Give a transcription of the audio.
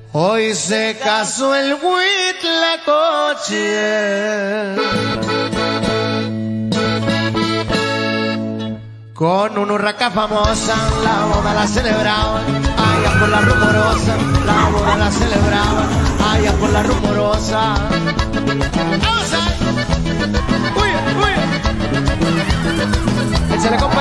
Hoy se casó el Huitlacoche con una urraca famosa, la boda la celebraban, allá por la rumorosa, la boda la celebraban, allá por la rumorosa. ¡Vamos ahí! ¡Uy, uy! Échale, compa.